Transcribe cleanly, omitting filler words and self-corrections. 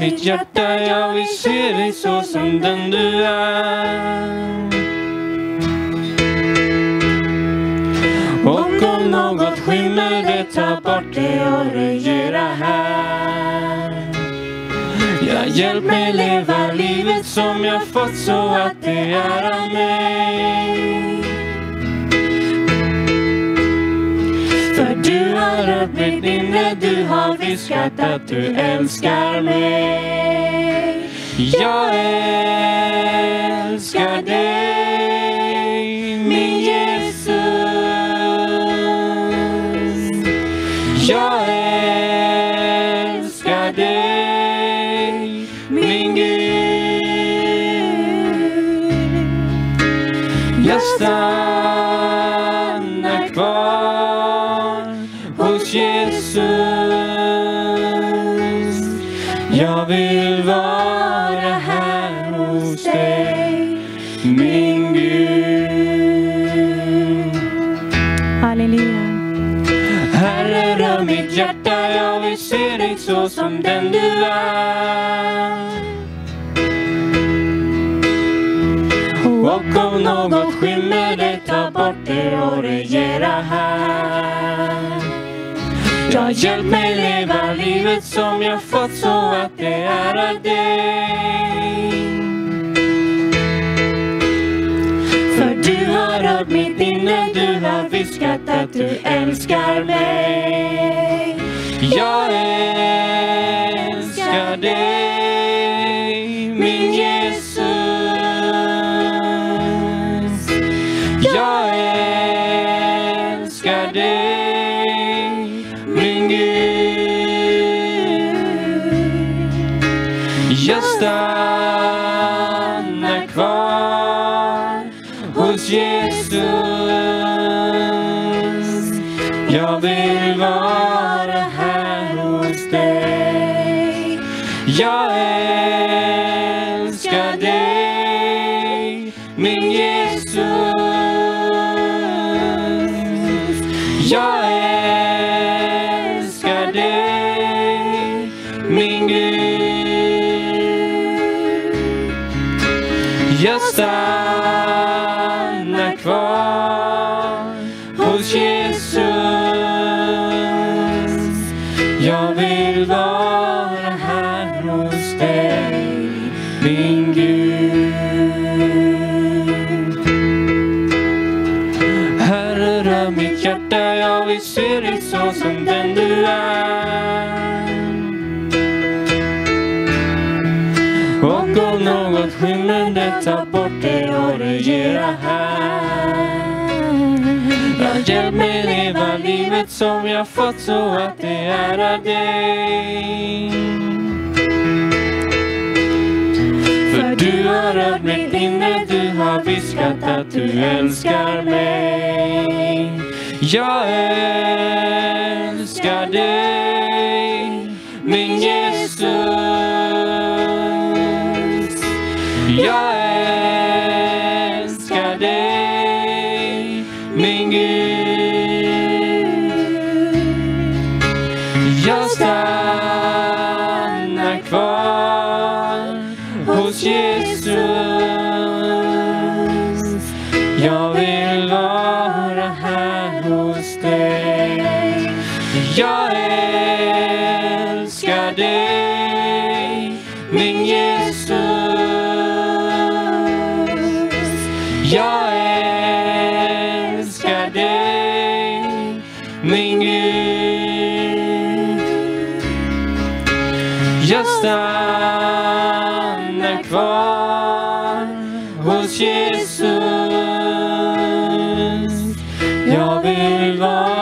mitt hjärta, jag vill se dig så som den du är. Och om något skymmer det, ta bort det och regera här. Jag hjälp mig leva livet som jag fått så att det är av mig. För du har rört mitt inre, du har viskat att du älskar mig. Jag älskar dig, min Jesus. Jag älskar dig, min Gud. Jag stannar kvar hos Jesus. Jag vill vara här hos dig, min Gud. Halleluja. Herre, rör mitt hjärta, jag vill se dig så som den du är. Och om något skymmer det, ta bort det och regera här. Jag hjälp mig leva livet som jag fått så att det är av dig. För du har rört mitt inre, du har viskat att du älskar mig. Jag älskar dig, min Jesus. Jag älskar dig, min Gud. Jag stannar kvar hos Jesus. Jag vill vara här hos dig. Jag älskar dig, min Jesus. Jag älskar dig, min Gud. Jag stannar kvar hos Jesus. Jag vill vara här hos dig, min Gud. Herre, rör mitt hjärta, jag vill se dig så som den du är. Och om något skymmer det, ta bort det och regera här. Jag hjälp mig leva livet som jag fått så att det är av dig. För du har rört mitt inre, du har viskat att du älskar mig. Jag älskar dig, min Jesus. Jag älskar dig, min Gud. Jag stannar kvar hos Jesus. Jag vill vara här hos dig. Jag älskar dig, min Jesus. Jag älskar dig, min Gud. Jag stannar kvar hos Jesus. Jag vill vara